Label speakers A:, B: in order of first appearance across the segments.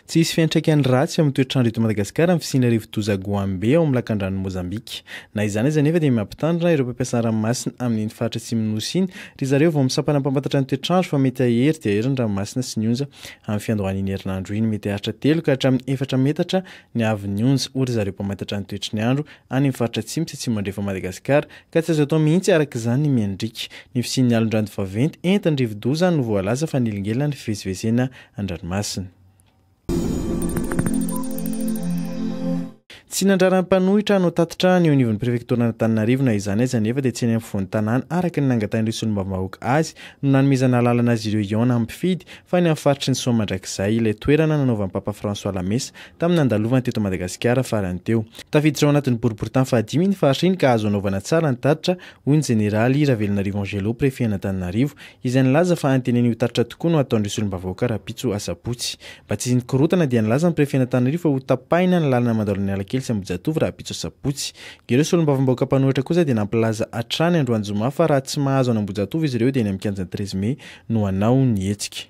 A: Tsy hisy fiantraikany ratsy amin'ny toetrandro eto Madagasikara amin'ny fisiana rivo-doza Guambe ao amin'ny lakan-drano Mozambika. Na izany aza nefa dia mampitandrina ireo mpampiasa ranomasina amin'ny fatra Atsimo nosy iny ry zareo vao misapana mpamatatra ny toetrandro fa mety ahery dia ahery ny ranomasina sy ny onja amin'ny fiandohan'iny herinandro iny mety ahatra telo ka hatramin'ny efatra metatra ny avin'ny onja hoy ry zareo mpamatatra ny toetry ny andro any amin'ny faritra Atsimo sy Atsimo andrefa Madagasikara ka tsy azo atao mihitsy araka izany ny miandrika. Ny fisian'ny alon-drano vaventy entin'ny rivo-doza no voalaza fa nilingelana ny fivezivezena an-dranomasina. Tsy nandraran'ny mpanohitra hanao tatitra ny anivon'ny prefektiora Natananarivo na izany aiza nefa dia tsy eny amin'ny fofon'ny tanàna araka ny nangatahireo solombavambahoaka azy no nanomezana alalana azy ireo iona amin'ny mpifidy fa ny amin'ny faritry ny Soamandrakizay ilay toerana nanaovan'ny Papa François Lamesa tamin'ny nandalovany teto Madagasikara farany teo. Tafiditra ao anatin'ny boriboritany fahadimy ny faritra iny ka azo anaovana tsara ny tatitra hoy ny jeneraly Ravelinarivo Angelo prefet Natananarivo izay nilaza fa antenen'io tatitra tokoa no ataon'ireo solombavambahoaka rapitso asabotsy. Mba tsy izy nikorotana dia nilaza ny prefet Natananarivo fa ho tapahina ny lalana mandalo ny sy Ambohijatovo raha pitso sabotsy. Ireo solombavambahoaka mpanohitra kosa dia nampilaza hatrany androany zoma fa raha tsy mahazo any Ambohijatovo izy ireo dia ny amin'ny kianjan'ny 13 Mei no hanao ny hetsika.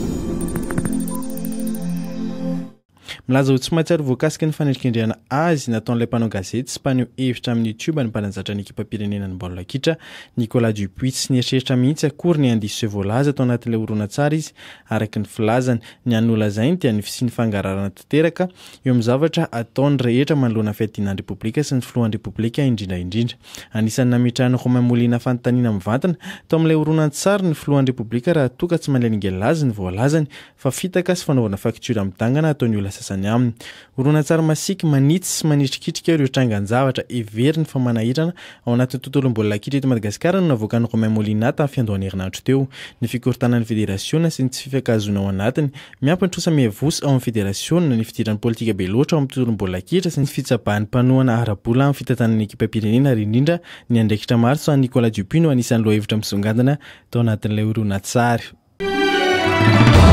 A: Milaza ho tsy mahatsiaro voakasika ny fanendrikendrehana azy nataon'ilay mpanao gazety sy mpaneho hevitra amin'ny YouTube ny mpananjatra ny ekipa pirenena ny baolina kitra Nicolas Dupuis sy nieritreritra mihitsy akory ny andiso izay voalaza tao anatin'ilay horonan-tsary izy araka ny filazany ny anolazainy dia ny fisian'ny fangararana tanteraka eo amin'ny zavatra ataony rehetra manoloana fiadianan'ny repoblika sy ny filohan'ny repoblika indrindra. Anisan'ny nametrahany Romain Molina fanontaniana mivantana tao amin'ilay horonan-tsary ny filohan'ny repoblika raha toka tsy manlelingelina azy ny voalazany fa fitaka sy fanaovana faktiora mitangana ataony olona sasany aminy. Horonan-tsary masiaka manitsy sy manitrikitrika ireo trangan-javatra everiny fa manahirana ao anatin'ny tontolon'ny baolina kitra eto Madagasikara no navoakan'ny Romain Molina tamin'ny fiandohan'ny herinandro teo. Ny fikorontanan'ny federasiona sy ny tsy fifankahazoana ao anatiny miampintrosa mihavosy ao amin'ny federasiona ny fidiran'ny politika be loatra ao amin'ny tontolon'ny baolina kitra sy ny fitsabahan'ny mpanohana ara-bola amin'ny fitantanan'ny ekipa pirenena ary indrindra ny andraikitra maro sa Nicolas Dupuis no anisan'ny lohahevitra misongadina tao anatin'ilay horonan-tsary.